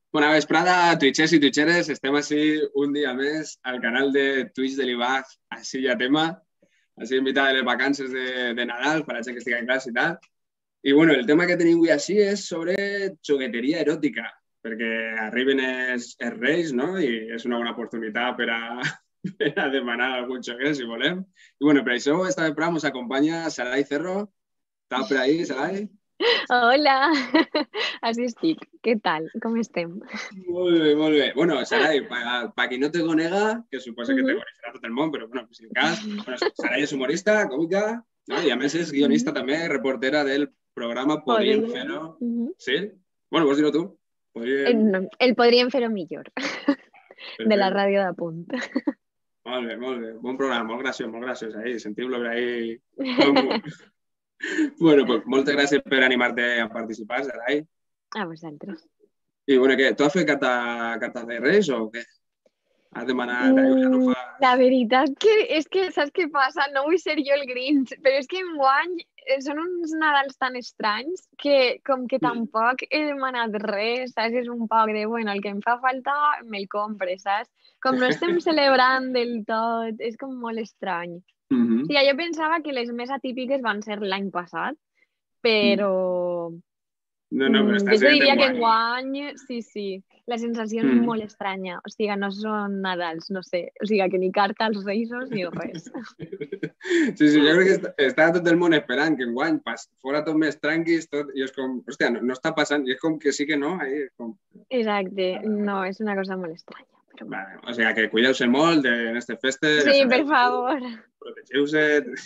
Bona vesprada, twitchers i twitcheres. Estem així un dia més al canal de Twitch de l'Ibach, així ja tema. Així invitada de les vacances de Nadal, per a la gent que estigui en classe i tal. I bueno, el tema que tenim avui així és sobre xogueteria eròtica, perquè arriben els Reis, no? I és una bona oportunitat per a, per a demanar algun xoguet, si volem. I bueno, per això esta vespre ens acompanya Sarai Cerro. Està per ahí, Sarai? Hola, així estic. Què tal? Com estem? Molt bé, molt bé. Bueno, Sarai, pa qui no te conega, que suposa que te coneixerà tot el món, però bueno, si en cas, bueno, Sarai és humorista, còmica, no? I a més és guionista també, reportera del programa Podríem Fer-ho. Sí? Bueno, vols dir-ho tu? El podríem fer-ho millor. De la ràdio de Punt. Molt bé, molt bé. Bon programa, molt graciós ahí. Sentiu-lo per ahí. Bueno, pues moltes gràcies per animar-te a participar, Sarai. A vosaltres. I bueno, què? Tu has fet cartes de Reis o què? Has demanat ajuda, no fa... La veritat que és que, saps què passa? No vull ser jo el Grinch, però és que enguany són uns Nadals tan estranys que com que tampoc he demanat res, saps? És un poc de, bueno, el que em fa falta me'l compre, saps? Com no estem celebrant del tot, és com molt estrany. O sigui, jo pensava que les més atípiques van ser l'any passat, però... No, però jo te diria que enguany, sí, la sensació és molt estranya. O sigui, no són Nadals, no sé. O sigui, que ni carta als Reisos ni res. Sí, jo crec que està tot el món esperant que enguany fora tot més tranquil, tot, i és com, hòstia, no està passant, i és com que sí que no. Ahí és com... Exacte, no, és una cosa molt estranya. Però... Vale, o sigui, que cuideu-se molt en aquestes festes. Sí, per favor. Protegeu-se.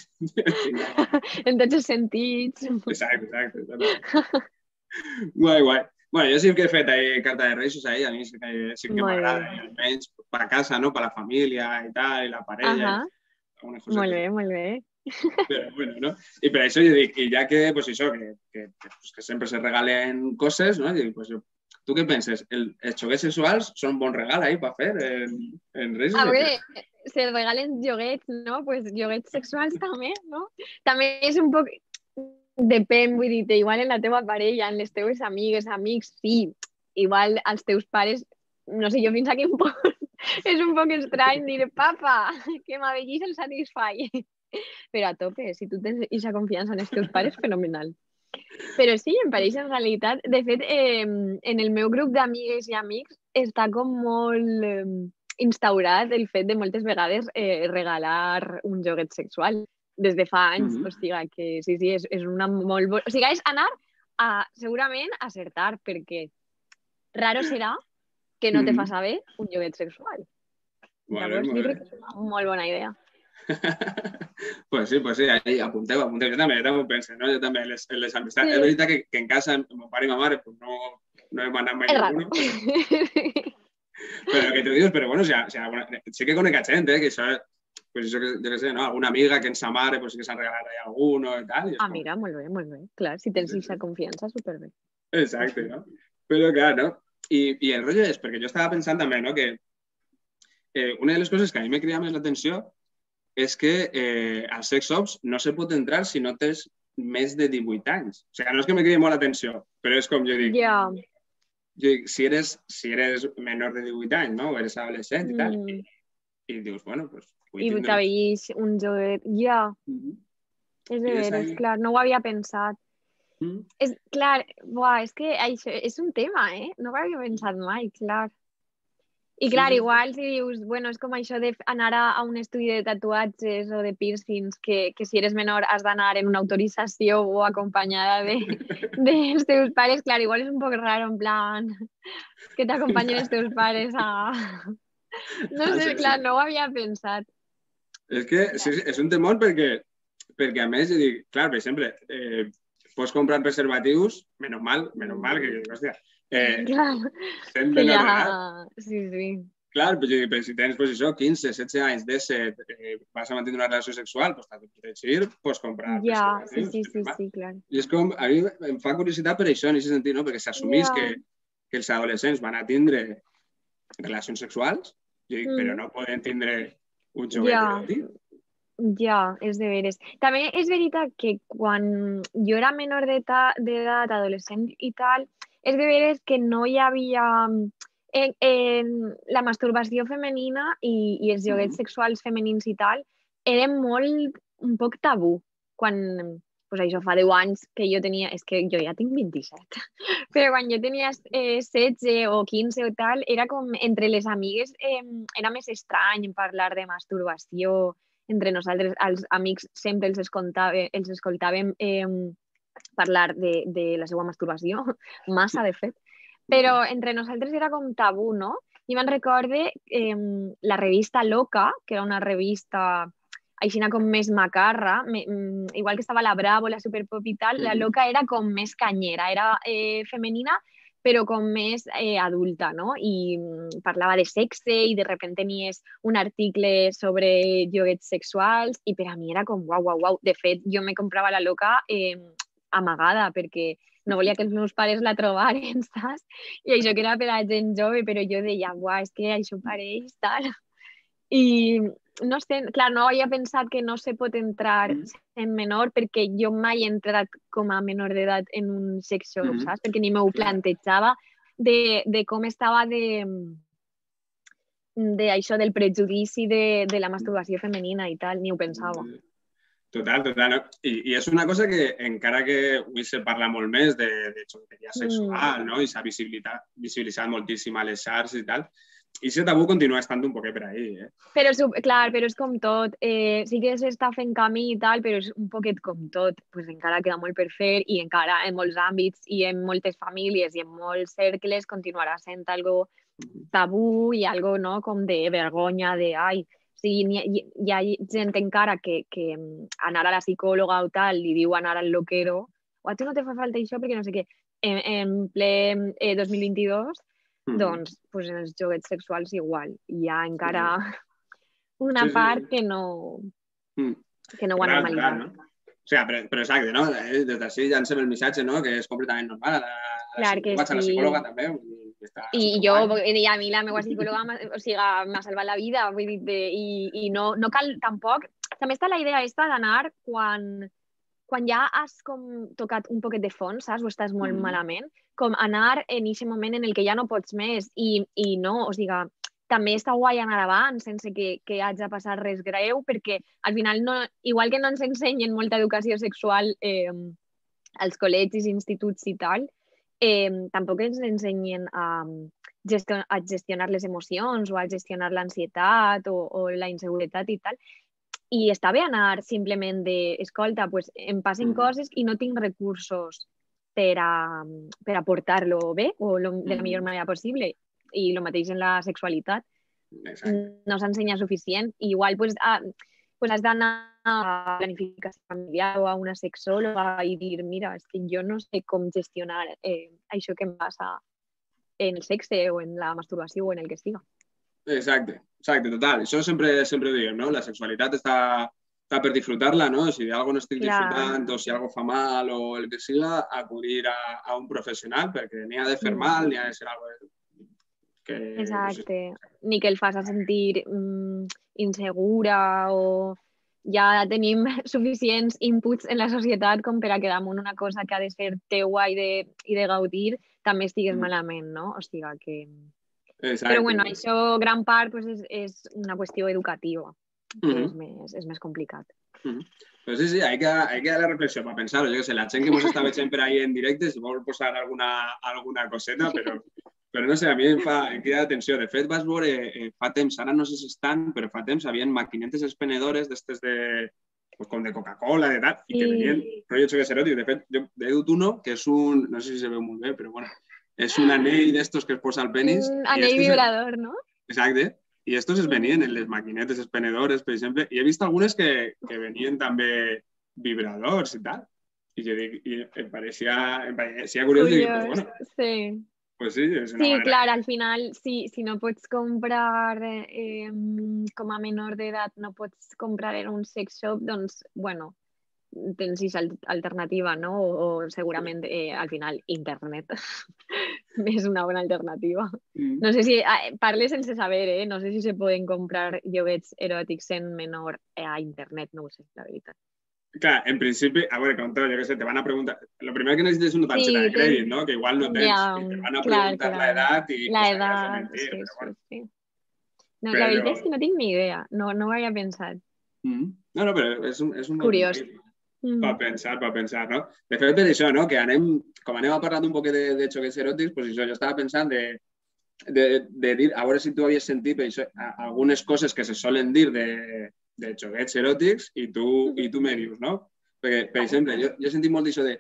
En tots els sentits. Exacte. Guai. Bueno, jo sí que he fet carta de Reis, a mi sí que m'agrada, almenys per a casa, no? Per a la família i tal, i la parella. Molt bé. Però bueno, no? I per això jo dic, i ja que, pues això, que sempre se regalen coses, no? I dic, pues, tu què penses? Els xoguets sexuals són un bon regal ahí per fer en Reis? A veure, se regalen joguets, no? Pues joguets sexuals també, no? També és un poc... Depèn, vull dir, igual en la teva parella, en les teves amigues, amics, sí. Igual als teus pares, no sé jo fins a quin punt, és un poc estrany dir, papa, que m'avellís el Satisfy. Però a tope, si tu tens aquesta confiança en els teus pares, fenomenal. Però sí, em pareix en realitat, de fet, en el meu grup d'amigues i amics està com molt instaurat el fet de moltes vegades regalar un joguet sexual. Des de fa anys, o sigui que sí, és una molt bona... O sigui, és anar a, segurament, acertar, perquè raro serà que no te fa saber un joguet sexual. Llavors, jo crec que és una molt bona idea. Pues sí, ahí apunteu. Jo també ho penso, no? Jo també, les amistats. És veritat que en casa, amb mon pare i ma mare, pues no hem anat mai ninguno. Però que tu dius, però bueno, sí que conec gent, que això... Pues això que, jo què sé, no? Alguna amiga que ens amare, pues sí que s'han regalat ahí alguno i tal. Mira, molt bé. Clar, si tens aquesta confiança, superbé. Exacte, no? Però clar, no? I el rotllo és, perquè jo estava pensant també, no? Que una de les coses que a mi me crida més l'atenció és que als sex shops no se pot entrar si no tens més de 18 anys. O sigui, no és que me cridi molt l'atenció, però és com jo dic... Jo dic, si eres menor de 18 anys, no? O eres adolescent i tal, i dius, bueno, pues... I t'avellís un joguet, És de veres, clar, no ho havia pensat. És, clar, és que això és un tema, No ho havia pensat mai, clar. I clar, igual si dius, bueno, és com això d'anar a un estudi de tatuatges o de piercings, que si eres menor has d'anar en una autorització o acompanyada dels teus pares, clar, igual és un poc raro, en plan, que t'acompanyen els teus pares a... No sé, clar, no ho havia pensat. És que és un temor perquè a més, jo dic, clar, per exemple, pots comprar preservatius, menys mal que, hòstia, sent menor d'edat. Sí. Clar, però si tens, pues això, 15, 16 anys, 17, vas a mantenir una relació sexual, pues t'has de protegir, pots comprar preservatius. Sí, clar. I és com, a mi em fa curiositat per això, en aquest sentit, no? Perquè s'assumís que els adolescents van a tindre relacions sexuals, però no poden tindre un joguet eròtic. Ja, és de veres. També és veritat que quan jo era menor d'edat, adolescent i tal, és de veres que no hi havia... la masturbació femenina i els joguets sexuals femenins i tal eren molt, un poc tabú. Quan, pues això fa 10 anys que jo tenia... És que jo ja tinc 27. Però quan jo tenia 16 o 15 o tal, era com entre les amigues era més estrany parlar de masturbació entre nosaltres. Els amics sempre els escoltàvem parlar de la seva masturbació, massa de fet. Però entre nosaltres era com tabú, no? I me'n recorde la revista Loca, que era una revista aixina com més macarra, igual que estava la Bravo, la Superpop i tal, la Loca era com més canyera, era femenina, però com més adulta, no? I parlava de sexe i de repente tenies un article sobre joguets sexuals i per a mi era com uau, uau, uau. De fet, jo me comprava la Loca amagada perquè no volia que els meus pares la trobaren, saps? I això que era per a gent jove, però jo deia, uau, és que això pareix, tal. I no sé, clar, no havia pensat que no se pot entrar en menor perquè jo mai he entrat com a menor d'edat en un sex shop, saps? Perquè ni m'ho plantejava de com estava això del prejudici de la masturbació femenina i tal, ni ho pensava. Total. No? I és una cosa que, encara que avui se parla molt més de xoqueria sexual, no? I s'ha visibilitzat moltíssim a les xarxes i tal, i aquest tabú continua estant un poquet per ahí, eh? Però, clar, però és com tot. Sí que s'està fent camí i tal, però és un poquet com tot. Pues encara queda molt per fer i encara en molts àmbits i en moltes famílies i en molts cercles continuarà sent algo tabú i algo, no?, com de vergonya, de ai... O sigui, hi ha gent encara que anar a la psicòloga o tal li diu anar al loquero o a tu no te fa falta això perquè no sé què. En ple 2022, doncs pues en els joguets sexuals igual. Hi ha encara una part que no ho ha normalitzat. No? O sigui, però exacte, no? Des d'ací llancem el missatge, no?, que és completament normal. Clar que sí. A la psicòloga també. I a mi la meva psicòloga m'ha salvat la vida, vull dir, i no cal tampoc... També està la idea aquesta d'anar quan ja has com tocat un poquet de fons, saps, o estàs molt malament, com anar en aquest moment en el que ja no pots més i no, o sigui, també està guai anar abans sense que hagi passat res greu, perquè al final, igual que no ens ensenyen molta educació sexual als col·legis, instituts i tal, tampoc ens ensenyen a gestionar les emocions o a gestionar l'ansietat o la inseguretat i tal. I està bé anar simplement de, escolta, pues, em passen coses i no tinc recursos per a portar-lo bé o de la millor manera possible. I el mateix en la sexualitat. No s'ensenya suficient. I igual pues, has d'anar a planificació familiar o a una sexòloga i dir, mira, és que jo no sé com gestionar això que em passa en el sexe o en la masturbació o en el que siga. Exacte, total. Això sempre ho diem, no? La sexualitat està per disfrutar-la, no? Si algo no estic disfrutant o si algo fa mal o el que siga, acudir a un professional perquè n'hi ha de fer mal, n'hi ha de ser algo que... Exacte. Ni que el fas a sentir insegura o ja tenim suficients inputs en la societat com per a quedar en una cosa que ha de ser teua i de gaudir, també estigues malament, no? O sigui que... Exacte. Però bueno, això gran part pues, és una qüestió educativa, que és més complicat. Pues sí, hay que dar la reflexión para pensar. Yo que sé, la gent que hemos estado siempre ahí en directe, si vol posar alguna coseta, però no sé, a mi em crida l'atenció. De fet, vas veure fa temps, ara no sé si estan, però fa temps havien maquinetes expenedores d'estes com de Coca-Cola, de tal, i que venien rotllo xoques eròtics. De fet, jo he dut uno que és un, no sé si se veu molt bé, però bueno, és un anell d'estos que es posa al penis. Un anell vibrador, no? Exacte. I estos es venien en les maquinetes expenedores, per exemple, i he vist algunes que venien també vibradors i tal. I jo dic, em pareixia curiós i dic, pues bueno, sí. Pues sí, és una sí, manera. clar, al final, si no pots comprar com a menor d'edat, no pots comprar en un sex shop, doncs, bueno, tens alternativa, no? O segurament al final internet és una bona alternativa. No sé si parles sense saber, no sé si se poden comprar joguets eròtics en menor a internet, no ho sé, la veritat. Clar, en principi, a veure, com tot, jo què sé, te van a preguntar... Lo primer que necessites és una targeta de crèdit, no? Que igual no tens. I te van a preguntar l'edat i sabràs de mentir. Sí, Però, bueno. sí. No, la Però... veritat és que no tinc ni idea. No ho havia pensat. No, però és un bon Curiós. per pensar, no? De fet, per això, no? Que com anem a parlar un poc de xoquets eròtics, doncs això, jo estava pensant de dir, a veure si tu havies sentit això, algunes coses que se solen dir de xoquets eròtics i tu me dius, no? Perquè, per exemple, jo he sentit molt d'això de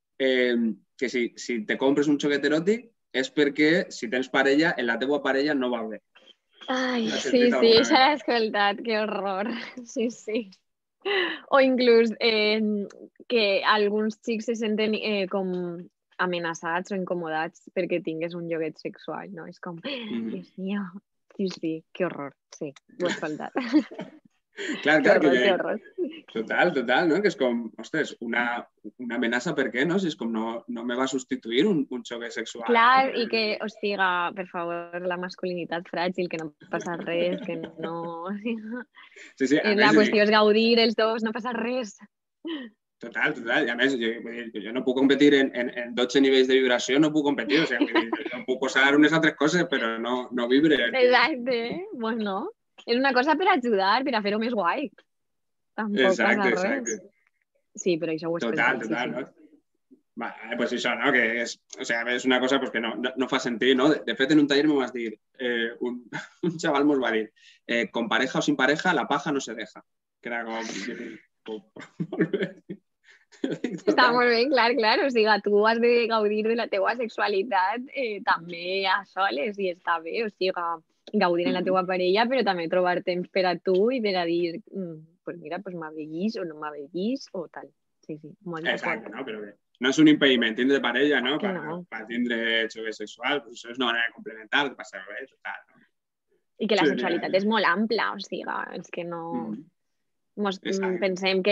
que si te compres un xoquet eròtic és perquè si tens parella, en la teva parella no va bé. Ai, sí, això l'he escoltat, que horror. Sí. O inclús que alguns xics se senten com amenaçats o incomodats perquè tingués un joguet sexual, no? És com, Dios mío, sí, que horror, sí, ho he escoltat. Clar, que horror. Total, no? Que és com, ostres, una amenaça, per què, no? Si és com no me va substituir un xoquet sexual. Clar, no? I que, hostiga, per favor, la masculinitat fràgil, que no passa res, que no... Sí, la qüestió és gaudir els dos, no passa res. Total. I a més, jo no puc competir en 12 nivells de vibració, no puc competir. O sigui, jo puc posar unes altres coses, però no vibre. Exacte. Bueno, és una cosa per ajudar, per a fer-ho més guai. Tampoc passa res. Exacte. Sí, però això ho és total, no? Vale, pues això, no? Que és una cosa pues, que no fa sentit, no? De fet, en un taller me vas dir, un xaval mos va dir, con pareja o sin pareja, la paja no se deja. Que era com... molt bé. Està molt bé, clar. O sigui, tu has de gaudir de la teua sexualitat també a soles i està bé, o sigui, gaudir en la teua parella, però també trobar temps per a tu i per a dir, pues mira, pues m'aveguis o no m'aveguis o tal. Sí, molt d'acord. Exacte, no? Però bé, no és un impediment tindre parella, no? Per tindre xoguet sexual, pues això és una manera de complementar, de passar bé, total, no? I que la sexualitat és molt ampla, o sigui, és que no... Pensem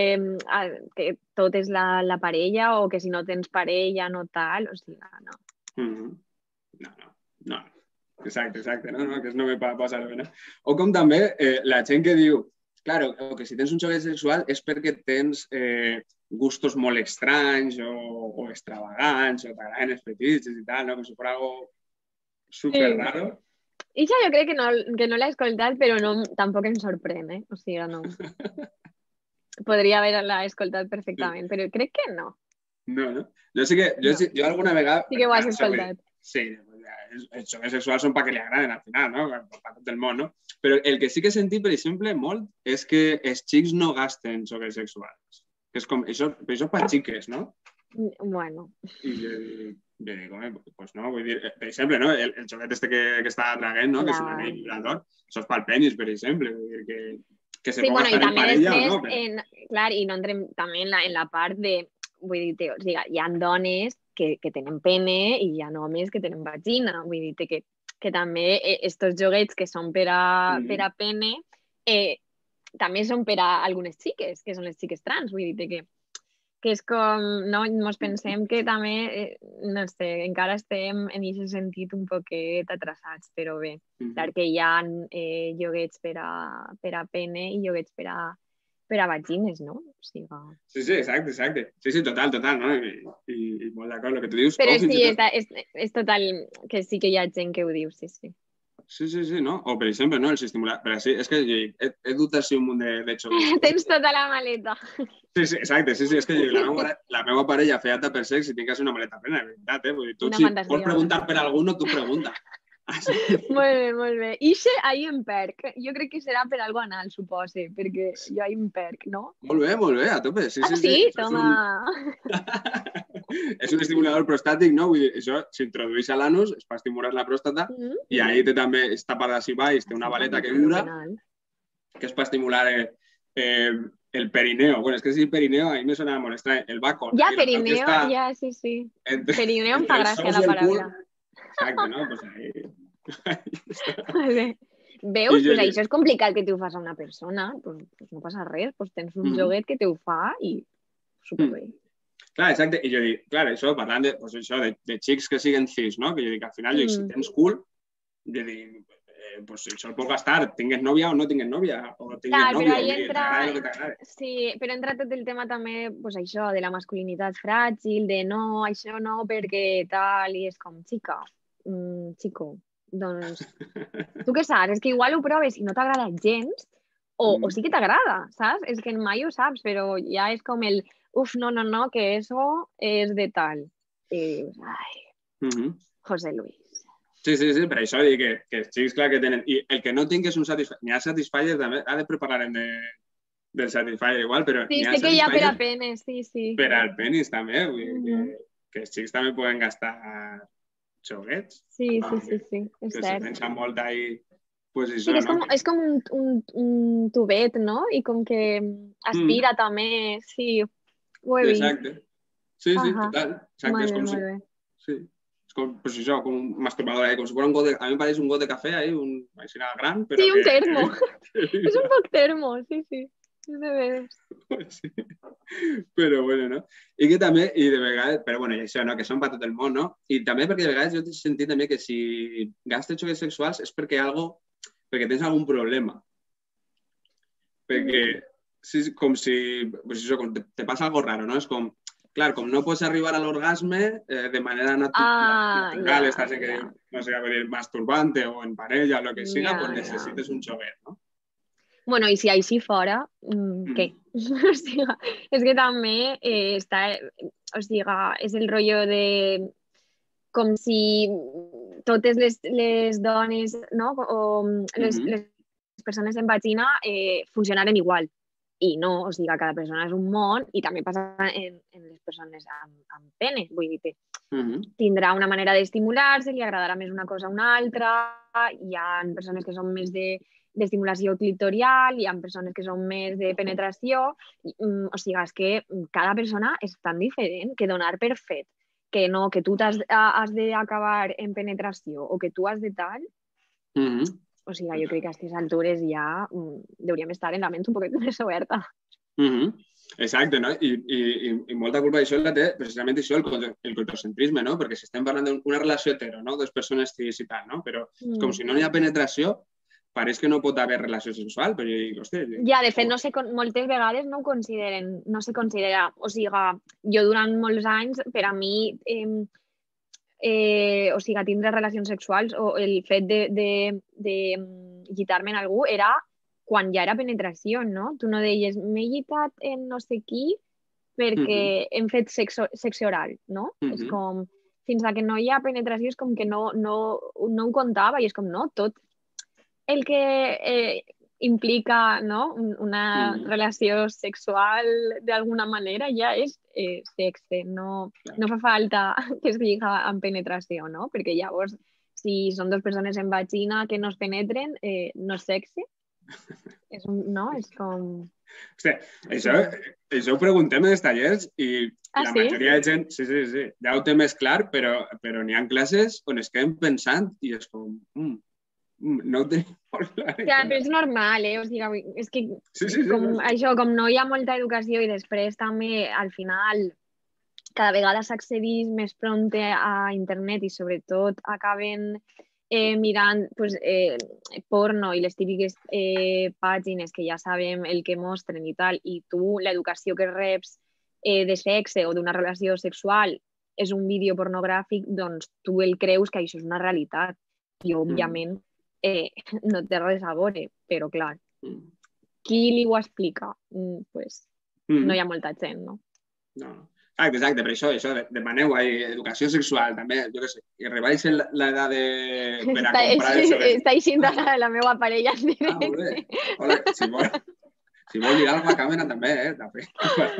que tot és la parella o que si no tens parella no tal, o sigui, no. No. Exacte, no? Que no me passa res, no? O com també la gent que diu, claro, que si tens un xoguet sexual és perquè tens gustos molt estranys o extravagants o t'agraden els petits i tal, no? Com si fos algo super raro. I jo crec que no l'he escoltat, però tampoc em sorprèn, O sigui, no. Podria haver-la escoltat perfectament, però crec que no. No? Jo alguna vegada... Sí que ho has escoltat. Sí, els xoguets sexuals són perquè li agraden al final, no? Per tot el món, no? Però el que sí que he sentit, per exemple, molt, és que els xics no gasten xoguets sexuals. Que és com, això és per xiques, no? Bueno. I jo dic, pues no, vull dir, per exemple, no? El xoguet este que està traguent, no? Que és un anell vibrador, això és pel penis, per exemple, vull dir que se pot gastar en parella o no. Clar, i no entrem també en la part de, vull dir, o sigui, hi ha dones que tenen pene i hi ha homes que tenen vagina, vull dir que també estos joguets que són per a pene també són per a algunes xiques, que són les xiques trans, vull dir que és com, no, ens pensem que també, no sé, encara estem en aquest sentit un poquet atrasats, però bé, clar que hi ha joguets per a pene i joguets per a vagines, no? O sigui... Sí, exacte. Sí, total, no? I molt d'acord, el que tu dius. Però sí, és total, que sí que hi ha gent que ho diu, sí. Sí, no? O, per exemple, no, els estimuladors. Però sí, és que he dut així un munt de xocs. Tens tota la maleta. Sí, exacte. Sí, és que la meva parella feia tupper sex i tinc que ser una maleta plena, de veritat, Vull dir, tu si vols preguntar per algú, tu pregunta. Molt bé. Ixe ahir em perc. Jo crec que serà per algo anal, supose, perquè jo ahir em perc, no? Molt bé, a tope. Sí? Toma. És un estimulador prostàtic, no? Vull dir, això s'introdueix a l'anus, es fa estimular la pròstata i ahí també està per d'ací baix, té una baleta que vibra, que es fa estimular el perineo. Bueno, és que si perineo, a mi me sona molt estrany. El bacon. Ja, perineo, sí. Perineo em fa gràcia la paraula. Exacte, no? Pues ahí... Veus? Pues això és complicat que t'ho fas a una persona. Pues no passa res. Pues tens un joguet que t'ho fa i superbé. Clar, exacte. I jo dic, clar, això, parlant de xics que siguen cis, no? Que jo dic, al final, si tens cul, jo dic, pues això el pots gastar, tingues nòvia o no tingues nòvia, o tingues Clar, nòvio, però ahí entra... t'agrada el que t'agrada. Sí, però entra tot el tema també, pues això, de la masculinitat fràgil, de no, això no, perquè tal, i és com, xica, xico, doncs, tu què saps? És que igual ho proves i no t'agrada gens, o sí que t'agrada, saps? És que mai ho saps, però ja és com el, no, que eso és de tal. I dius, ai, José Luis. Sí, per això dic que els xics, clar, que tenen... I el que no tinc és un Satisfyer. N'hi ha Satisfyer també, després parlarem del Satisfyer igual, però sí, n'hi ha sé que hi ha per a Satisfyer penes, sí. per al penis també, vull dir que els xics també poden gastar xoguets. Sí, és que cert. se pensa molt ahí, pues Sí, això, no? és com un tubet, no? I com que aspira també, sí, ho he vist. Exacte. Sí, total. Exacte, molt és com bé. Sí. Pues això, com un masturbador, com si fuera un got de... A mi em pareix un got de cafè, així gran, però sí, un que... termo. És un poc termo, sí. De veres. Sí. Però bueno, no? I que també, i de vegades, però bueno, i això, no? Que són per tot el món, no? I també perquè de vegades jo he sentit també que si gastes xocs sexuals és perquè tens algun problema. Perquè sí, com si... Pues això, com te passa algo raro, no? És com... Clar, com no pots arribar a l'orgasme de manera natural, estàs en que, no sé, masturbante o en parella o el que siga, pues necessites un xoguet, no? Bueno, i si així fora, què? O sigui, és que també està... O sigui, és el rotllo de... Com si totes les dones, no? O les persones en vagina funcionaren igual. I no, o sigui, cada persona és un món i també passa en les persones amb pene, vull dir que tindrà una manera d'estimular-se, li agradarà més una cosa o una altra, hi ha persones que són més d'estimulació clitorial, hi ha persones que són més de penetració, o sigui, és que cada persona és tan diferent que donar per fet que no, que tu has d'acabar en penetració o que tu has de tal... O sigui, jo crec que a aquestes altures ja hauríem estar en la ment un poquet més oberta. Exacte, no? I molta culpa d'això la té precisament això, el coitocentrisme, no? Perquè si estem parlant d'una relació hetero, no? Dos persones cis i tal, no? Però com si no hi ha penetració, pareix que no pot haver relació sexual, però jo dic, hòstia... Ja, de fet, no sé, moltes vegades no ho consideren, no se considera... O sigui, jo durant molts anys, per a mi... o sigui, tindre relacions sexuals o el fet de llitar-me en algú era quan ja era penetració, no? Tu no deies, m'he llitat en no sé qui perquè hem fet sexe oral, no? És com, fins que no hi ha penetració és com que no ho comptava i és com, no, tot el que implica, no? Una relació sexual d'alguna manera ja és sexe, no fa falta que es diga amb penetració, no? Perquè llavors, si són dues persones en vagina que no es penetren, no és sexe. No? És com... Hòstia, això ho preguntem en els tallers i la majoria de gent, sí, ja ho té més clar, però n'hi ha classes on es queden pensant i és com... no ho tenim molt clar. Ja, però és normal, O sigui, és que això, com no hi ha molta educació i després també, al final, cada vegada s'accedeix més prompte a internet i sobretot acaben mirant porno i les típiques pàgines que ja sabem el que mostren i tal, i tu, l'educació que reps de sexe o d'una relació sexual és un vídeo pornogràfic, doncs tu el creus que això és una realitat i, òbviament, no té res a veure, però clar, qui li ho explica? Pues no hi ha molta gent, no? No. Exacte, per això demaneu educació sexual, també, jo què sé, i rebaixen l'edat per a comprar... Està així la meva parella en directe. Molt bé. Hola, si vol mirar alguna càmera també, també.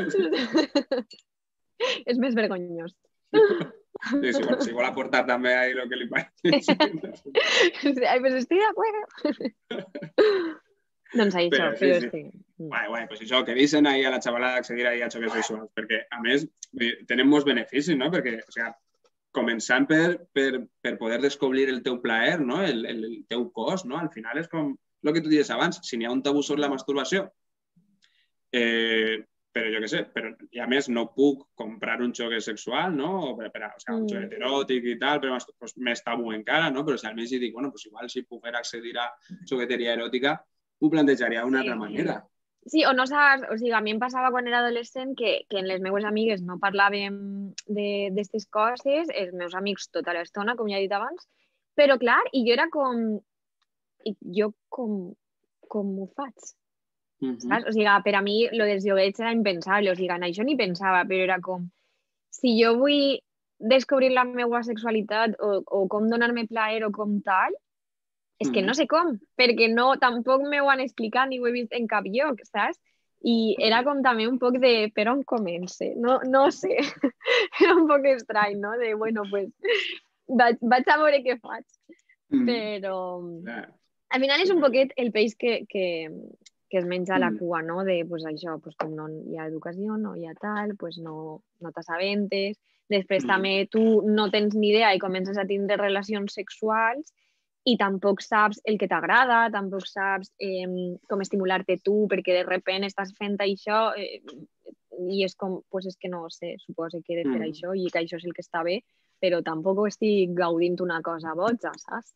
És més vergonyós. Sí, si vol aportar també ahí lo que li pareix. Ai, pues estoy de acuerdo. Doncs això, però sí. Guai, pues això, que deixen ahí a la xavalada accedir ahí a xoques sexuals, perquè, a més, tenen molts beneficis, no? Perquè, o sigui, començant per poder descobrir el teu plaer, no? El teu cos, no? Al final és com el que tu dius abans, si n'hi ha un tabú sobre la masturbació, però jo què sé, i a més no puc comprar un xoguet sexual, no? O sigui, un xoguet eròtic i tal, però pues, més tabú encara, no? Però si almenys dic, bueno, pues igual si puc accedir a xogueteria eròtica, ho plantejaria d'una altra manera. Sí, o no saps, o sigui, a mi em passava quan era adolescent que en les meves amigues no parlàvem d'aquestes coses, els meus amics tota l'estona, com ja he dit abans, però clar, i jo era com ho faig? Saps? O sigui, per a mi, lo dels joguets era impensable, o sigui, en això ni pensava, però era com, si jo vull descobrir la meva sexualitat o com donar-me plaer o com tal, és que no sé com, perquè tampoc m'ho han explicat ni ho he vist en cap lloc, saps? I era com també un poc de per on comence, no sé, era un poc estrany, no? De, bueno, pues, vaig a veure què faig, però al final és un poquet el peix que es menja la cua, no? De, pues això, pues com no hi ha educació, no hi ha tal, pues no t'assabentes, després també tu no tens ni idea i comences a tindre relacions sexuals i tampoc saps el que t'agrada, tampoc saps com estimular-te tu, perquè de repente estàs fent això i és com, pues és que no sé, suposo que he de fer això i que això és el que està bé, però tampoc estic gaudint una cosa boja, saps?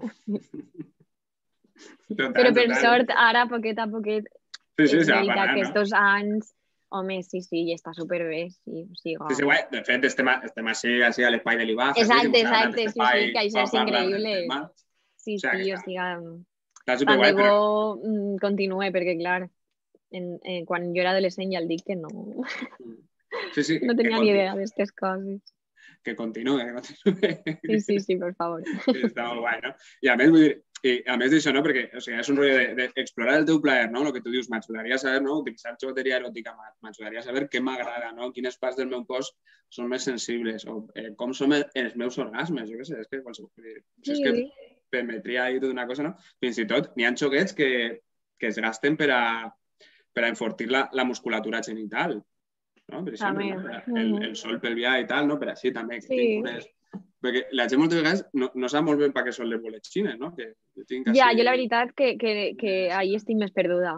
Però per sort, ara, poquet a poquet, és veritat que estos anys, home, sí, i està superbé, sí. Sí, guai, de fet, estem així a l'espai de l'IBAF. Exacte, sí, que això és increïble. Sí, o sigui, tant de bo continuï, perquè, clar, quan jo era adolescent ja el dic que no no tenia ni idea d'aquestes coses. Que continuï. Sí, per favor. Està molt guai, no? I a més, vull dir, a més d'això, no? Perquè o sigui, és un rotllo d'explorar el teu plaer, no? El que tu dius, m'ajudaria a saber, no? Utilitzar xogueteria eròtica, m'ajudaria a saber què m'agrada, no? Quines parts del meu cos són més sensibles, o com són els meus orgasmes, jo què sé, és que qualsevol... És que permetria ahir tota una cosa, no? Fins i tot, n'hi ha xoguets que es gasten per a enfortir la musculatura genital, no? Per exemple, el sol pelvià i tal, no? Per així també, que tinc unes... Perquè la gent moltes vegades no sap molt bé per què són les boletxines, no? Ja, jo la veritat que ahir estic més perduda.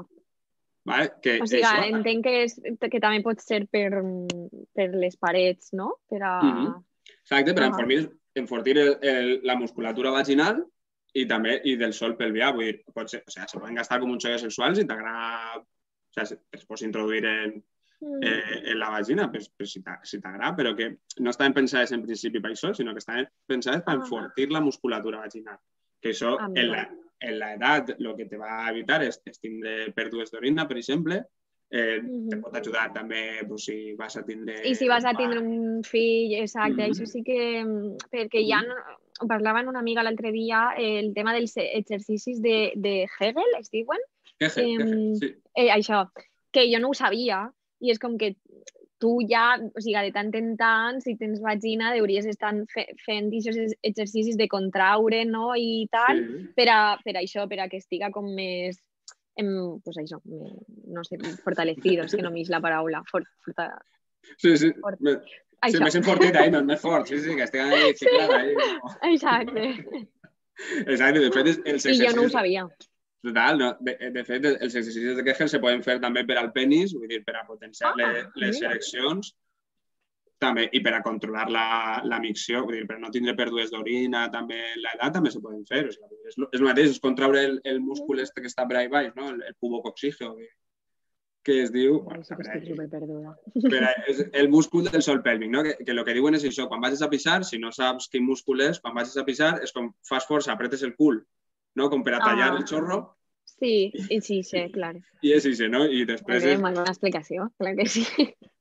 O sigui, entenc que també pot ser per les parets, no? Exacte, per enfortir la musculatura vaginal i també del sol pelvià. Vull dir, se poden gastar com un xoguet sexual si t'agrada, o sigui, es pots introduir en la vagina, si t'agrada, però que no estaven pensades en principi per això, sinó que estaven pensades per enfortir la musculatura vaginal. Que això, en l'edat, el que te va evitar és tindre pèrdues d'orina, per exemple, te pot ajudar també si vas a tindre... I si vas a tindre un fill, exacte, això sí que... Perquè ja parlava amb una amiga l'altre dia el tema dels exercicis de Hegel, es diuen? Hegel, sí. Això, que jo no ho sabia, i és com que tu ja, o sigui, de tant en tant, si tens vagina, hauries d'estar fent aquests exercicis de contraure, no?, i tal, per això, per a que estiga com més... pues això, no sé, fortalecido, és que no m'ix la paraula. Sí. Sí, més enfortit ahí, més fort. Sí, que estiguen ahí xiclats ahí. Exacte. Exacte, de fet, els exercicis... I jo no ho sabia. Total, no? De fet, els exercicis de Kegel se poden fer també per al penis, vull dir, per a potenciar les ereccions, també, i per a controlar la micció, vull dir, per no tindre pèrdues d'orina, també l'edat també se poden fer. O sigui, és el mateix, és contraure el múscul que està per ahí baix, no? El pubococcígeo, que es diu... Això que estic superperduda. És el múscul del sol pèlvic, no? Que el que diuen és això, quan vagis a pixar, si no saps quin múscul és, quan vagis a pixar és com fas força, apretes el cul, no? Com per a tallar el xorro. Sí, clar. I és això, no? I després és... Molt bona explicació, clar que sí.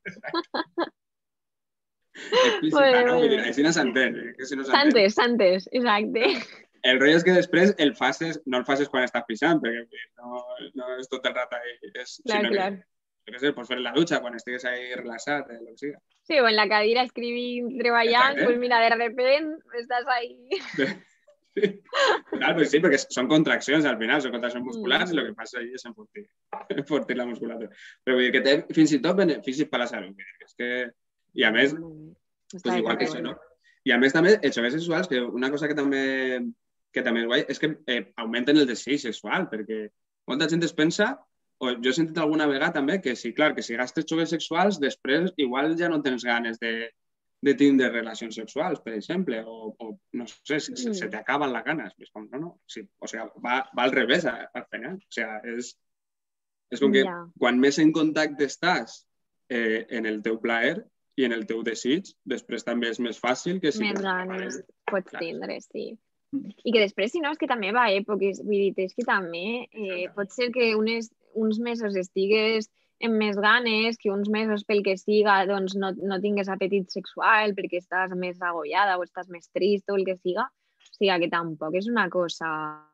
Explícita, no? Vull dir, així no s'entén. S'entès, exacte. El rotllo és que després no el facis quan estàs pixant, perquè no és tot el rato ahí. Clar. Jo què sé, pots fer la dutxa quan estigues ahí relaxat, el que sigui. Sí, o en la cadira escrivint, treballant, pues mira, de repente estàs ahí. Sí. Claro, pues sí, perquè són contraccions al final, són contraccions musculars i el que passa ahí és enfortir la musculatura. Però vull dir que té fins i tot beneficis per la salut. És que... I a més, pues igual que això, no? I a més també, els xoguets sexuals, que una cosa que també és guai, és que augmenten el desig sexual, perquè molta gent es pensa jo he sentit alguna vegada també que sí, clar, que si gastes joguines sexuals, després igual ja no tens ganes de tindre relacions sexuals, per exemple, o no sé, se te acaben las ganas. És com, no, sí, o sigui, va al revés al final. O sigui, és com que quan més en contacte estàs en el teu plaer i en el teu desig, després també és més fàcil que si... Més ganes pots tindre, sí. I que després, si no, és que també va a èpoques, vull dir, és que també pot ser que uns mesos estigues amb més ganes, que uns mesos pel que siga doncs no tingues apetit sexual perquè estàs més agobiada o estàs més trist o el que siga. O sigui, que tampoc és una cosa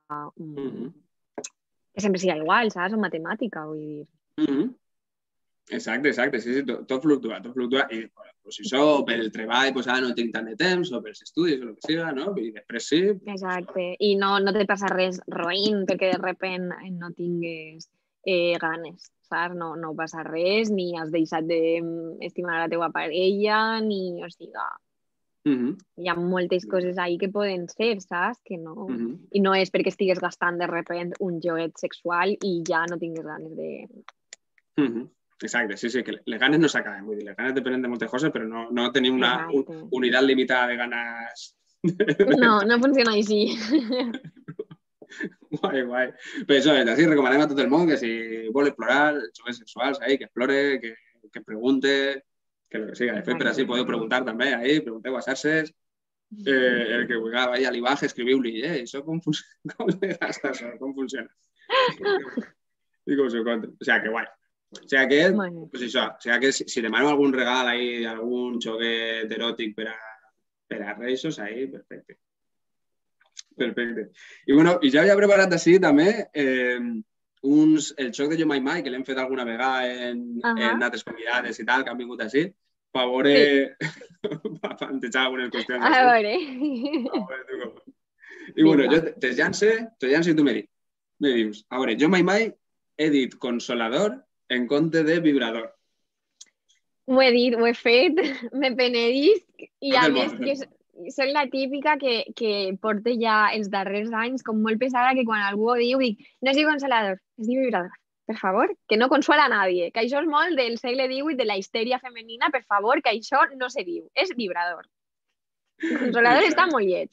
que sempre siga igual, saps? O matemàtica, vull dir. Exacte, sí, tot fluctua. I pues, si això pel treball pues, no tinc tant de temps, o pels estudis, o el que siga, no? I després sí. Exacte. I no te passa res roïn perquè de sobte no tingues ganes, saps? No passa res, ni has deixat d'estimar la teva parella, ni, o sigui, hi ha moltes coses ahí que poden ser, saps? Que no... I no és perquè estigues gastant de sobte un joguet sexual i ja no tingues ganes de... Exacte, sí, que les ganes no s'acaben, vull dir, les ganes depenen de moltes coses, però no tenim una unitat limitada de ganes... No funciona així. Guai. Però això, així recomanem a tot el món que si vol explorar jocs sexuals, que explore, que pregunte, que lo que siga. De fet, per així podeu preguntar també, pregunteu a xarxes, el que vulgui, a l'Ibax, escriviu-li, això com funciona? Com funciona? I com s'ho compta. O sigui, que guai. O sigui que, pues això, o sigui que si demaneu algun regal ahí, algun joguet eròtic per a reixos, ahí, perfecte. I bueno, i ja havia preparat així també el joc de Jo Mai Mai, que l'hem fet alguna vegada en altres convidades i tal, que han vingut així, per veure, per plantejar algunes qüestions. A veure. I bueno, jo te llanço i tu me dius, a veure, Jo Mai Mai he dit consolador en compte de vibrador. Ho he dit, ho he fet, me penedisc i a més que soc la típica que porta ja els darrers anys com molt pesada que quan algú ho diu dic, no es diu consolador, es diu vibrador. Per favor, que no consuela a nadie, que això és molt del segle XVIII, de la histèria femenina, per favor, que això no se diu, és vibrador. El consolador està molt lleig.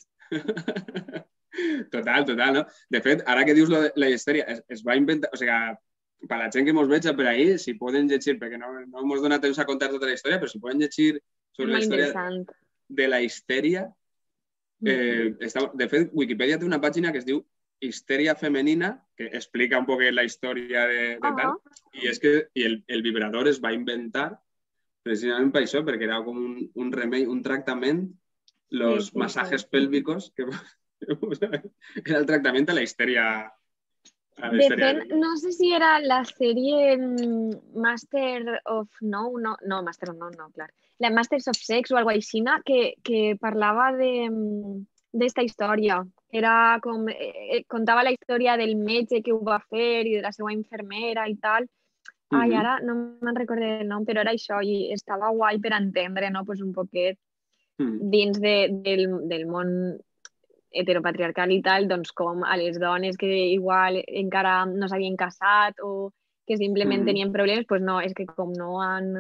Total, no? De fet, ara que dius la histèria, es va inventar, o sigui, per la gent que mos veig per ahí, si poden llegir, perquè no mos dona temps a contar tota la història, però si poden llegir sobre la història de la histèria, de fet, Wikipedia té una pàgina que es diu Histèria femenina, que explica un poc la història de tal, i és que el vibrador es va inventar precisament per això, perquè era com un remei, un tractament, los masajes pélvicos, que era el tractament a la histèria. De fet, no sé si era la sèrie Master of No, Master of No, clar. La Masters of Sex o alguna cosa així, que parlava d'esta història. Era com... contava la història del metge que ho va fer i de la seva infermera i tal. Ai, ara no me'n recordo el nom, però era això i estava guai per entendre, no? Pues un poquet dins del món heteropatriarcal i tal, doncs com a les dones que igual encara no s'havien casat o que simplement tenien problemes, doncs no, és que com no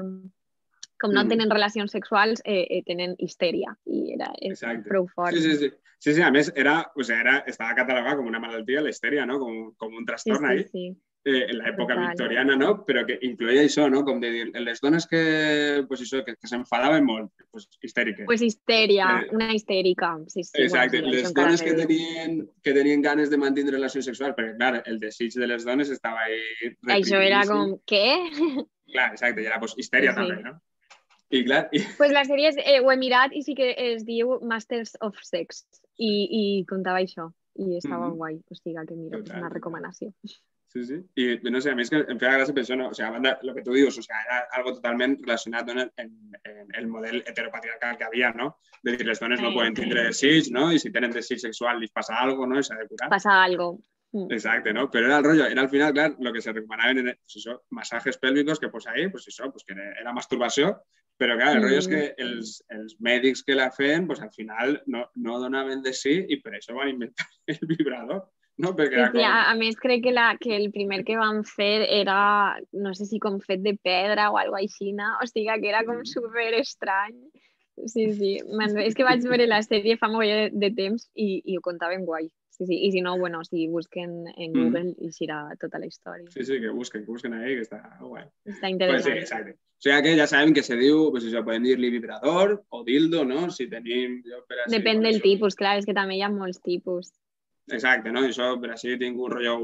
tenen relacions sexuals, tenen histèria i és prou fort. Sí, a més, estava catalogat com una malaltia, la histèria, no? Com un trastorn ahí. En l'època victoriana, no? Però que incloïa això, no? Com de dir, les dones que s'enfadaven molt, histèriques. Pues histèria, una histèrica. Exacte, les dones que tenien ganes de mantenir relacions sexuals, perquè, clar, el desig de les dones estava ahí... Això era com, què? Clar, exacte, i era histèria també, no? I clar... Pues la sèrie ho he mirat i sí que es diu Masters of Sex i contava això i estava guai, o sigui que mira, és una recomanació. Sí. I no sé, a mi és que em feia gràcia per això, no? O sigui, a banda, el que tu dius, o sigui, era algo totalment relacionat en el model heteropatriarcal que havia, no? De dir, les dones no poden tindre desig, no? I si tenen desig sexual li passa alguna cosa, no? I s'ha de curar. Passa alguna cosa. Exacte, ¿no? Pero era el rollo, era al final, clar, lo que se recomanaven en eso, masajes pélvicos, que pues ahí, pues eso, pues que era masturbació, però clar, el rollo és que els mèdics que la feien, pues al final no donaven de sí i per això van inventar el vibrador. no? Perquè Sí, era sí, com... a més crec que el primer que van fer era, no sé si com fet de pedra o alguna així, o sigui que era com super estrany. Sí, sí, és que vaig veure la sèrie fa molt de temps i ho contaven guai. Sí, sí, i si no, bueno, si busquen en Google i serà tota la història. Sí, sí, que busquen ahí, que està guai. Està Pues interessant. sí, exacte. O sigui que ja sabem que se diu, pues això, podem dir-li vibrador o dildo, no? Si tenim... Jo per així, Depèn del coneixo... tipus, clar, és que també hi ha molts tipus. Exacte, ¿no? Això per així tinc un rotllo,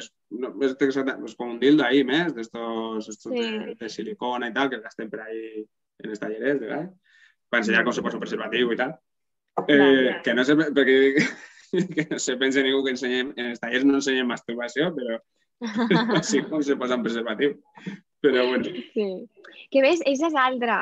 és com un dildo ahí més, d'estos de silicona i tal, que gastem per ahí en els tallerets, de vegades, per ensenyar com se posa un preservatiu i tal. Que no sé, perquè que no se pense ningú que ensenyem, en els tallers no ensenyem masturbació, però sí com se posa un preservatiu. Però bueno. Sí. Que ves, aquesta és altra.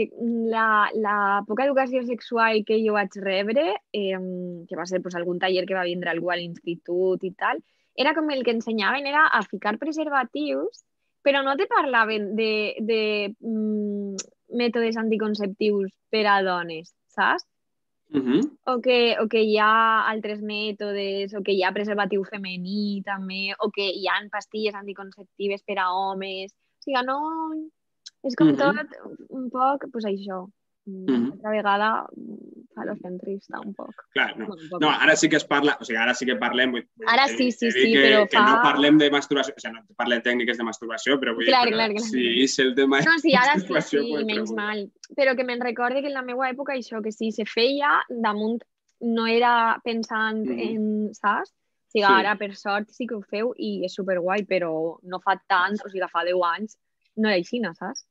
La poca educació sexual que jo vaig rebre, que va ser pues, algun taller que va vindre algú a l'institut i tal, era com el que ensenyaven era a ficar preservatius, però no te parlaven de mètodes anticonceptius per a dones, saps? O que hi ha altres mètodes, o que hi ha preservatiu femení també, o que hi ha pastilles anticonceptives per a homes. O sigui, no... És com tot un poc, doncs això. Altra vegada falocentrista, un poc. Clar, no. No, ara sí que es parla, o sigui, ara sí que parlem... Ara sí, però fa... Que no parlem de masturbació, o sigui, no parlem tècniques de masturbació, però vull dir, si és el tema de masturbació... No, sí, ara sí, menys mal. Però que me'n recorde que en la meva època això, que si se feia damunt, no era pensant en, saps? O sigui, ara per sort sí que ho feu i és superguai, però no fa tant, o sigui, fa 10 anys no era així, saps?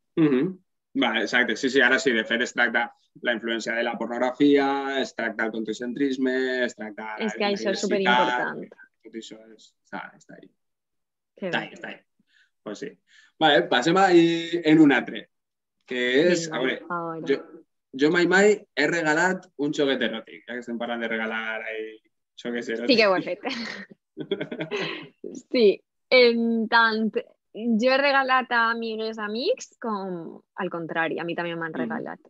Vale, exacte, sí, ara sí, de fet es tracta la influència de la pornografia, es tracta el contocentrisme, es tracta... És que això és superimportant. Tot això està ahí. Està ahí. Pues sí. Vale, passem ahí en un altre, que és... A veure, jo mai he regalat un xoguet eròtic, ja que estem parlant de regalar xoguets eròtics. Sí que ho he fet. Sí, tant... Jo he regalat a amigues, amics, com al contrari, a mi també m'han regalat.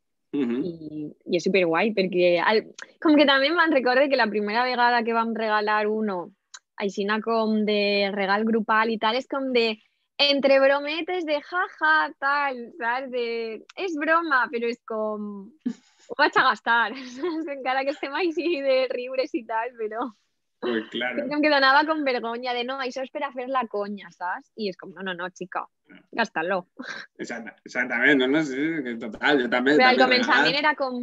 I és superguai, perquè com que també me'n recordo que la primera vegada que vam regalar uno, així com de regal grupal i tal, és com de entre brometes de jaja, tal, saps? És broma, però és com... Ho vaig a gastar, encara que estem així de riures i tal, però... Pues claro. Com que donava com vergonya de no, això és per a fer la conya, saps? I és com, no, xica, gasta-lo. Exactament, no, sí, total, jo també... Però al començament era com,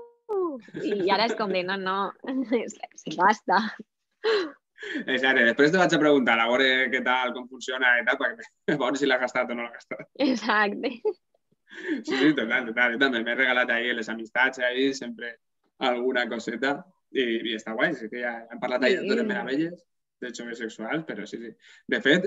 i ara és com de, no, se gasta. Exacte, després te vaig a preguntar a veure què tal, com funciona i tal, perquè a veure si l'ha gastat o no l'ha gastat. Exacte. Sí, total, jo també m'he regalat ahir les amistats, ahir sempre alguna coseta. I està guai, sí que ja hem parlat ahir de les meravelles de xogues sexuals, però sí. De fet,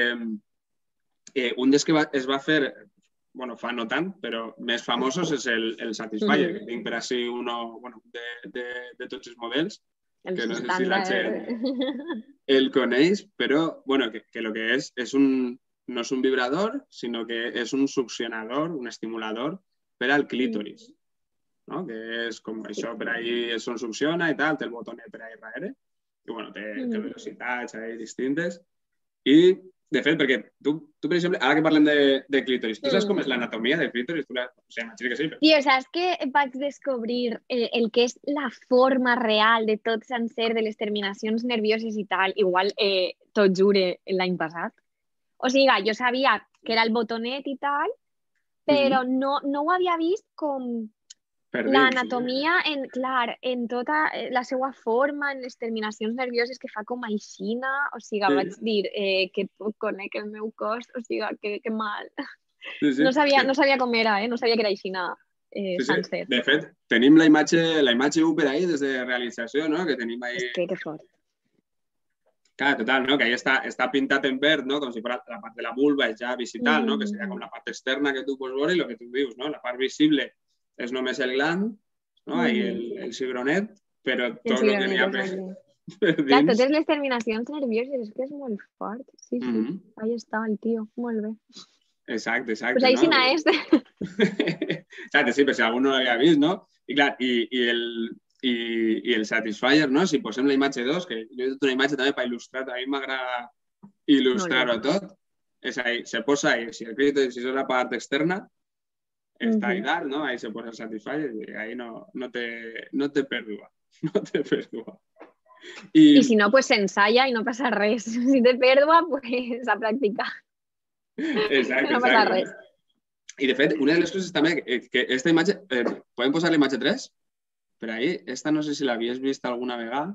un dels que es va fer, bueno, fa no tant, però més famosos és el Satisfyer, que tinc per així uno, bueno, de tots els models, que no sé si la gent el coneix, però, bueno, que lo que és no és un vibrador, sinó que és un succionador, un estimulador per al clítoris. No? Que és com això per ahí es succiona i tal, té el botonet per ahí darrere i bueno, té velocitats ahí distintes i de fet, perquè tu per exemple, ara que parlem de clítoris, tu saps com és l'anatomia del clítoris? O sigui, m'imagino que sí. Però... Tio, saps que vaig descobrir el que és la forma real de tot sencer de les terminacions nervioses i tal, igual tot jure l'any passat. O sigui, jo sabia que era el botonet i tal, però no ho havia vist com l'anatomia, en tota la seva forma, en les terminacions nervioses que fa com aixina, o sigui, vaig dir que poc conec el meu cos, o sigui, que mal. No sabia com era, no sabia que era aixina sencer. De fet, tenim la imatge per ahí des de realització, no? Que tenim ahí... Que fort. Clar, total, no? Que ahí està pintat en verd, no? Com si fos la part de la vulva ja visital, no? Que seria com la part externa que tu pots veure i el que tu dius, no? La part visible és només el gland, no? El cigronet, però tot el que n'hi ha per dins... Clar, totes les terminacions nervioses, és que és molt fort. Sí, ahí està el tio, molt bé. Exacte. Pues ahí sí n'és. Exacte, sí, però si algú no l'havia vist, no? I clar, i i el Satisfyer, no? Si posem la imatge 2, que jo he fet una imatge també per il·lustrar, a mi m'agrada il·lustrar-ho tot, és ahí, se posa ahí, si el clítoris, si és la part externa, està ahí dalt, no? Ahí se posa el Satisfyer i ahí no te pèrdua, no te pèrdua. I si no, pues s'ensalla i no passa res. Si té pèrdua, pues a practicar. Exacte, no passa res. I de fet, una de les coses també, que aquesta imatge, podem posar la imatge 3? Per ahí, esta no sé si l'havies vist alguna vegada.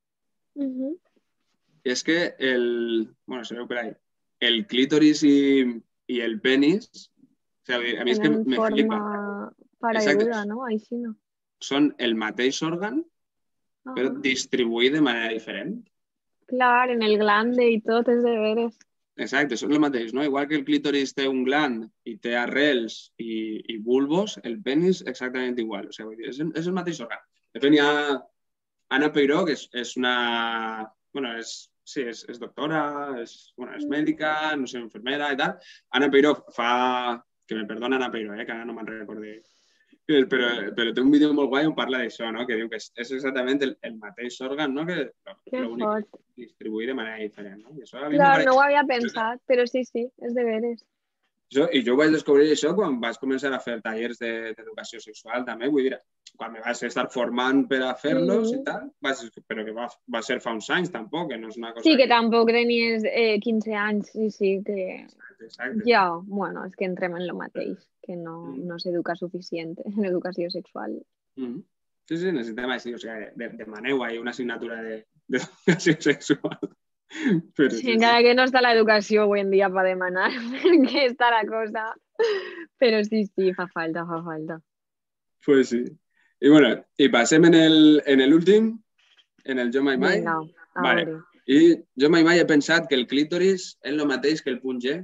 És que bueno, se veu per ahí, el clítoris i el penis, o sigui, a mi és que me flipa. Pareguda, no? Així no. Són el mateix òrgan, però distribuït de manera diferent. Clar, en el glande i tot, és de veres. Exacte, són el mateix, no? Igual que el clítoris té un gland i té arrels i bulbos, el penis exactament igual. O sigui, és el mateix òrgan. De fet, hi ha Anna Peiró, que és una... Bueno, és doctora, és mèdica, no sé, infermera i tal. Anna Peiró fa... Que me perdona Anna Peiró, que ara no me'n recordo. Però té un vídeo molt guai on parla d'això, no? Que diu que és exactament el mateix òrgan, no? Que l'únic distribuït de manera diferent, no? Clar, no ho havia pensat, però sí, és de veres. I jo vaig descobrir això quan vaig començar a fer tallers d'educació sexual, també, vull dir, quan me vaig estar formant per a fer-los i tal, però que va ser fa uns anys, tampoc, que no és una cosa... Sí, que tampoc tenies 15 anys, sí, que... Exacte. Ja, bueno, és que entrem en lo mateix, que no s'educa suficient en educació sexual. Sí, necessitem així, o sigui, demaneu ahí una assignatura d'educació sexual. Sí, encara que no està l'educació avui en dia per demanar, perquè està la cosa. Però sí, fa falta. Pues sí. I bueno, i passem en l'últim, en el Jo Mai Mai. Vinga, vale. I jo mai he pensat que el clítoris és el mateix que el punt G.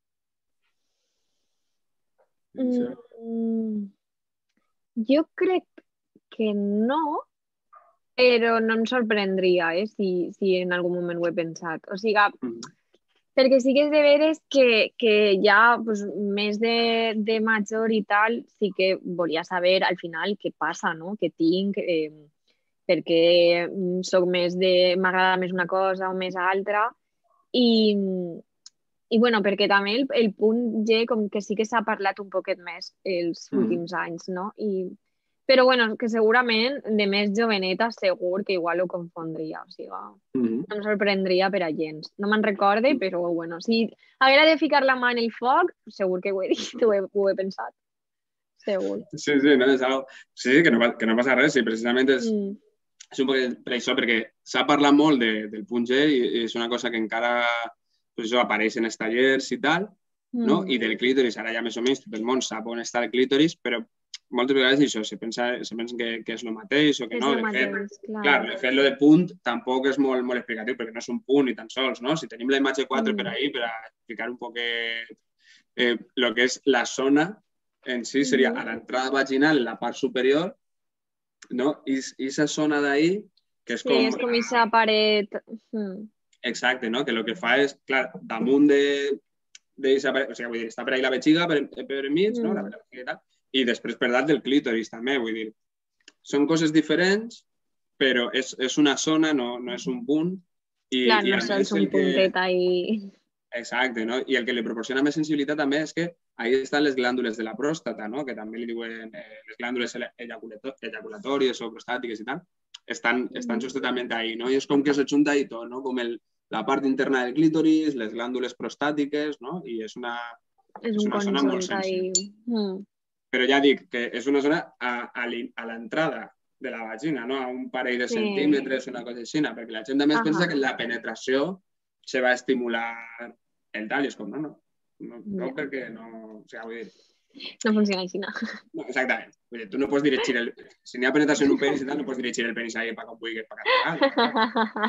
Jo crec que no, però no em sorprendria si en algun moment ho he pensat. O sigui, perquè sí que és de veres que ja més de major i tal, sí que volia saber al final què passa, no? Què tinc, perquè m'agrada més una cosa o més altra. I bueno, perquè també el punt G com que sí que s'ha parlat un poquet més els últims anys, no? Però bueno, que segurament de més joveneta segur que igual ho confondria, o sigui, no em sorprendria per a gens. No me'n recorde, però bueno, si haguera de ficar la mà en el foc, segur que ho he dit, ho he pensat. Segur. Sí, no, és algo... Sí, que no passa res, sí, precisament és un poc per això, perquè s'ha parlat molt del punt G i és una cosa que encara pues això apareix en els tallers i tal, no? I del clítoris, ara ja més o menys tot el món sap on està el clítoris, però moltes vegades això, se pensen que és el mateix o que no. De fet, lo de punt tampoc és molt explicatiu, perquè no és un punt ni tan sols, no? Si tenim la imatge 4 per ahí, per a explicar un poc el que és la zona en si, seria a l'entrada vaginal, en la part superior, no? I aquesta zona d'ahí, que és com... Sí, és com aquesta paret... Exacte, no? Que el que fa és, clar, damunt d'aquesta paret, o sigui, vull dir, està per ahí la vejiga, per enmig, no? La vejiga i tal, i després per dalt del clítoris també, vull dir, són coses diferents, però és una zona, no és un punt. Clar, no és un puntet ahí... Exacte, no? I el que li proporciona més sensibilitat també és que ahí estan les glàndules de la pròstata, no? Que també li diuen les glàndules ejaculatòries o prostàtiques i tal, estan justament ahí, no? I és com que s'ajunta ahí tot, no? Com la part interna del clítoris, les glàndules prostàtiques, no? I és una zona molt sensible. Però ja dic que és una zona a l'entrada de la vagina, no? A un parell de centímetres, una cosa així, perquè la gent també pensa que la penetració se va estimular el tal, i és com, no, perquè no... O sigui, vull dir... No funciona així, no. No, exactament. Vull dir, tu no pots dirigir el... Si n'hi ha penetració en un penis i tal, no pots dirigir el penis ahí per com vulguis, per cap.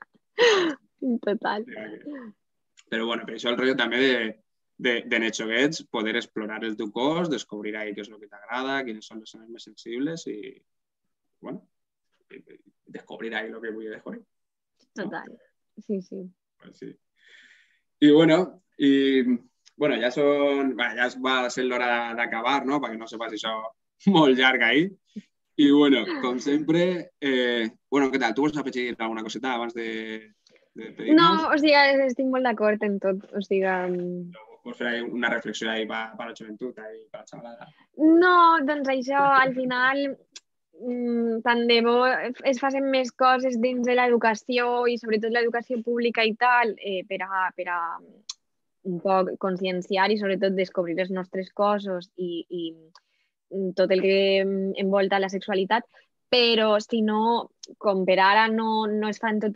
Total. Però bueno, per això el rotllo també de netxoguets, poder explorar el teu cos, descobrir ahí què és el que t'agrada, quines són les zones més sensibles i, bueno, descobrir ahí el que vull descobrir. Total, sí. Pues sí. I bueno, ja va ser l'hora d'acabar, no? Perquè no se faci això molt llarg ahí. I, bueno, com sempre, bueno, què tal? Tu vols afegir alguna coseta abans de No, pedir-nos? o sigui, estic molt d'acord en tot. O sigui, Vols fer una reflexió ahí per la joventut, ahí, per la xavalada? no, doncs això, al final, tant de bo es facin més coses dins de l'educació i sobretot l'educació pública i tal, per a un poc conscienciar i sobretot descobrir els nostres cossos i tot el que envolta la sexualitat, però si no, com per ara no es fa en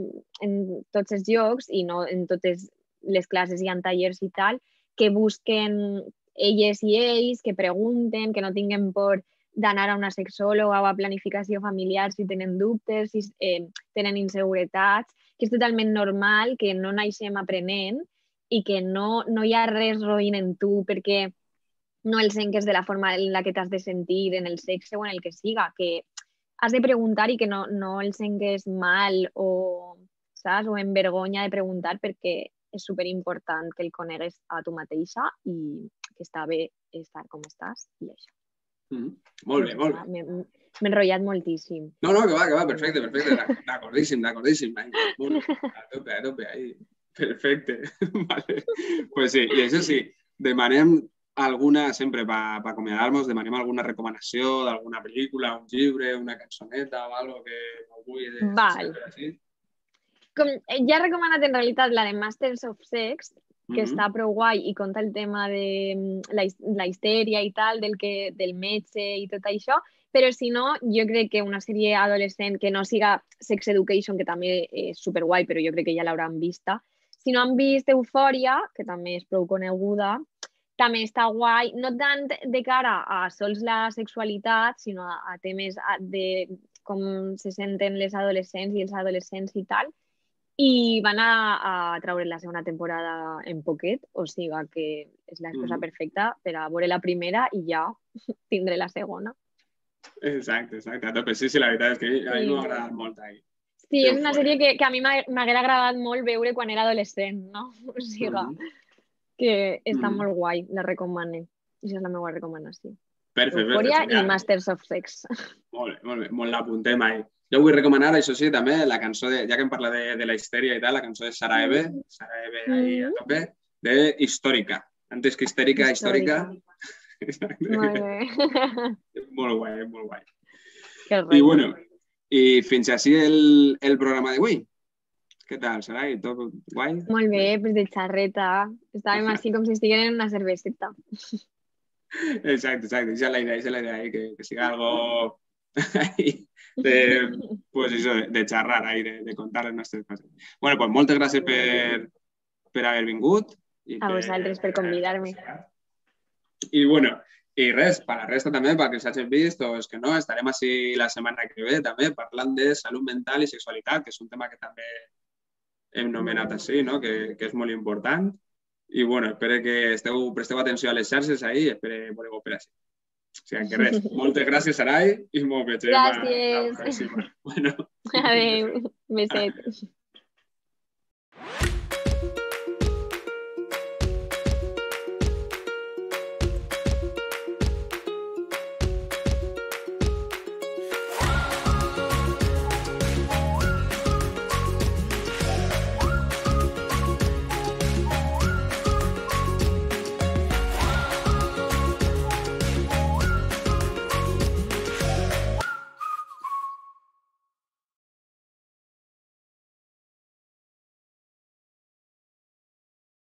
tots els llocs i no en totes les classes hi ha tallers i tal, que busquen elles i ells, que pregunten, que no tinguin por d'anar a una sexòloga o a planificació familiar si tenen dubtes, si tenen inseguretats, que és totalment normal, que no naixem aprenent i que no hi ha res roïn en tu perquè no el senques de la forma en la que t'has de sentir en el sexe o en el que siga, que has de preguntar i que no el senques mal o, saps? O en vergonya de preguntar perquè és superimportant que el conegues a tu mateixa i que està bé estar com estàs i això. Molt bé, molt bé. M'he enrotllat moltíssim. No, que va, perfecte. D'acordíssim. Bueno, a tope, ahí. Perfecte. Vale. Pues sí, i això sí, demanem sempre per acomiadar-nos, demanem alguna recomanació d'alguna pel·lícula, un llibre, una cançoneta o algo que vulgui Val. Com ja he recomanat en realitat la de Masters of Sex, que està prou guai i conta el tema de la histèria i tal, del metge i tot això, però si no, jo crec que una sèrie adolescent que no siga Sex Education, que també és superguai, però jo crec que ja l'hauran vista, si no han vist Eufòria, que també és prou coneguda, també està guai, no tant de cara a sols la sexualitat, sinó a temes de com se senten les adolescents i els adolescents i tal, i van a treure la segona temporada en poquet, o sigui que és l'excusa perfecta per a veure la primera i ja tindré la segona. Exacte, a tope. Sí, la veritat és que a mi m'ha agradat molt ahí. Sí, és una sèrie que a mi m'haguera agradat molt veure quan era adolescent, no? O sigui que està molt guai, la recomano. Això és la meva recomanació. Perfecte. Eufòria i Masters of Sex. Molt bé, molt l'apuntem ahí. Jo vull recomanar, això sí, també la cançó, ja que em parla de la histèria i tal, la cançó de Sara Eve ahí a tope, de Històrica. Antes que histèrica, històrica. Molt bé. Molt guai. I bueno, i fins així el programa d'avui. Què tal, Sarai? Tot guai? Molt bé, pues de xarreta. Estàvem així com si estiguem en una cerveseta. Exacte. Esa es la idea, que siga algo ahí de xerrar, ahí, de contar les nostres coses. Bueno, pues moltes gràcies per haver vingut. A vosaltres per convidar-me. I bueno, i res, per la resta també, perquè els hagin vist o els que no, estarem així la setmana que ve també parlant de salut mental i sexualitat, que és un tema que també hem nomenat així, no? Que és molt important. I bueno, espero que presteu atenció a les xarxes ahí i espero veure-ho per així. O sigui que res, moltes gràcies, Sarai, i molt bé. Gràcies. La pròxima. Bueno. Adéu, beset.